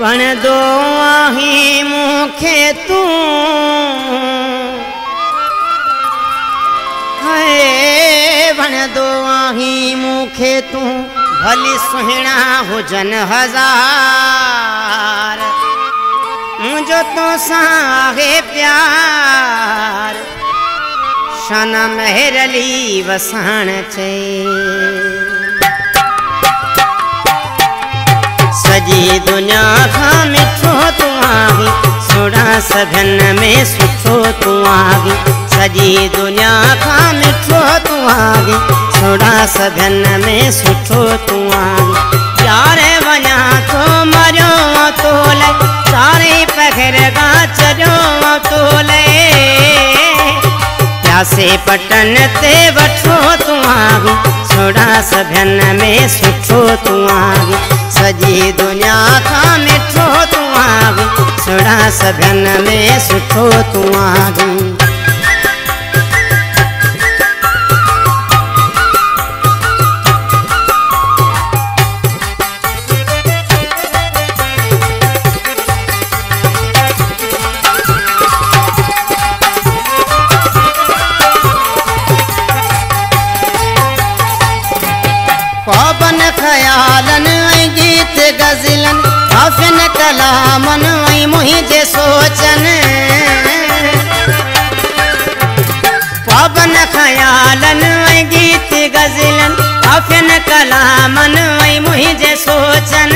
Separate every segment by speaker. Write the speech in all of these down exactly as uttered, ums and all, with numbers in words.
Speaker 1: वण दो आही मुखे तू है वण दो आही मुखे तू भली सुहिणा हुजन हजार मुझो तो साहे प्यार शान मेहरली वसाण चे सजी दुनिया का मिठो तू आगी सोड़ा सघन में सुठो तू आगी सजी दुनिया का मिठो तू आगी सोड़ा सघन में सुठो तू आगी यारे वञा तो मरियो तो ले सारे पखर गा चरियो तो ले प्यासे पटन ते वठो तू आगी सोड़ा सघन में सुठो तू आगी सजी दुनिया का मिठो तू आगी सोड़ा सघन में सुठो तू आगी पवन ख्यालन गीत गजलन हफन कलामन मुझे सोचन पवन ख्यालन गीत गजलन हफन कलामन मुझे सोचन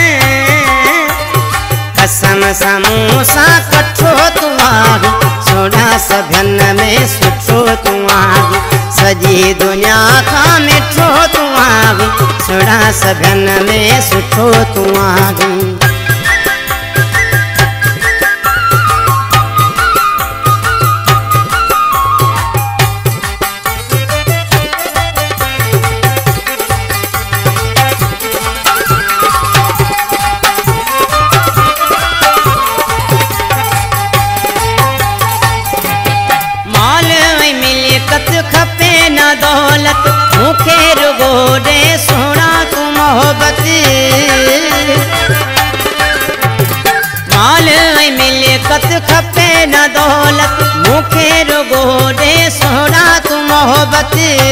Speaker 1: कसम समूसा कठो तू आगी सोड़ा सघन में सुठो तू आगी सजी दुनिया का मिठो तू आगी सोड़ा सघन में सुठो तू आगी खपे न दौलत मुखे रुगो दे सोना तू मोहब्बत माल मिलकत खपे न दौलत मुखे रुगो दे सोना तू मोहब्बत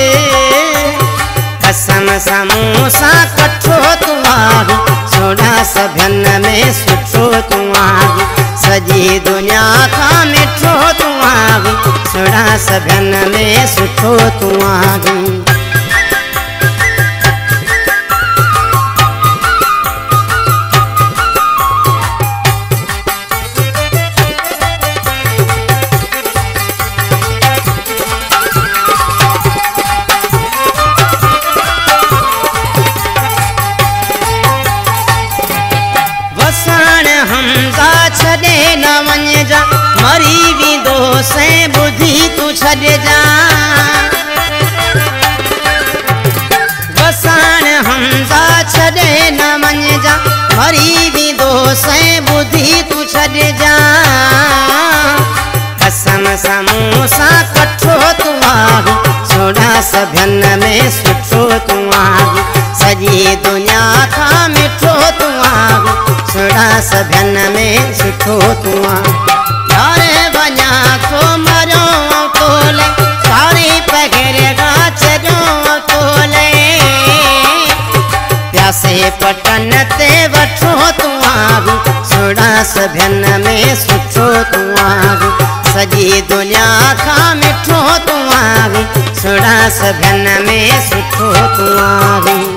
Speaker 1: कसम समूसा कठो तू आगी सोड़ा सघन में सुठो तू आगी सजी दुनिया का मिठो तू आगी सोड़ा सघन में सुठो तू आगी वसाण हमजा छॾे न वञ जा मरी वेंदो से बुद्धि तू छॾ जा वसाण हमजा छॾे न वञ जा मरी वेंदो से बुद्धि तू छॾ जा कसम समूसा कठो तू आगी सोड़ा सघन में सुठो तू आगी सजी दुनिया का मिठो तू आगी सोड़ा सघन में सुठो तू आगी यारे वञा तो मरियो तो ले सारे पघर गा चरियो तो ले प्यासे पटन ते वठो तू आगी सोड़ा सघन में सुठो तू आगी सजी दुनिया का मिठो तू आगी सोड़ा सघन में सुठो तू आगी।